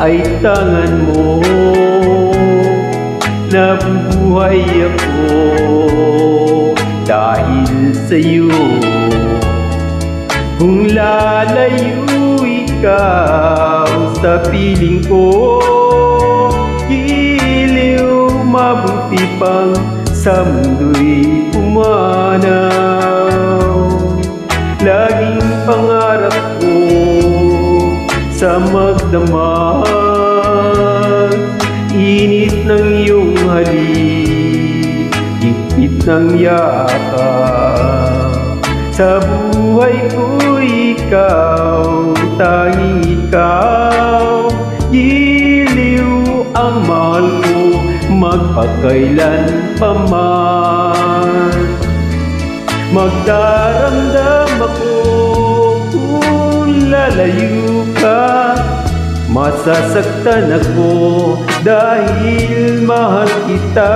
ay tangan mo. Nabubuhay ako dahil sa'yo. Kung lalayo ikaw sa piling ko, giliw, mabuti pang sa mundo'y pumanaw. Laging pangarap ko sa magdamag, init ng iyong halik, higpit ng yakap. Sa buhay ko ikaw, tanging ikaw, giliw ang mahal ko magpakailan pa man. Magdaramdam ako kung lalayo ka, masasaktan ako dahil mahal kita.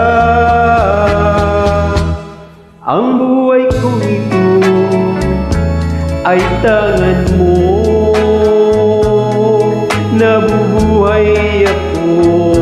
Ang buhay ko ito ay tangan mo. Nabubuhay ako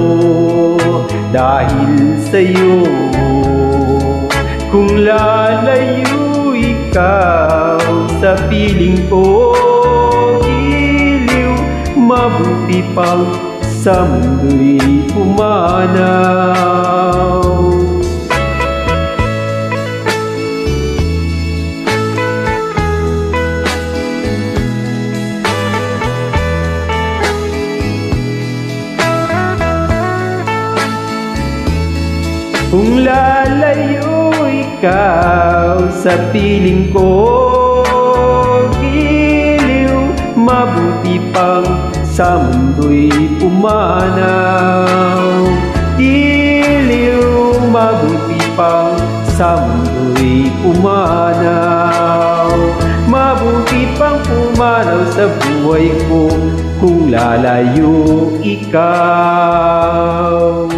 dahil sa'yo. Kung lalayo ikaw sa piling ko, giliw, mabuti pang sa mundo'y pumanaw. Kung lalayo ikaw sa piling ko, giliw, mabuti pang sa mundo'y pumanaw. Giliw, mabuti pang sa mundo'y pumanaw. Mabuti pang pumanaw sa buhay ko kung lalayo ikaw.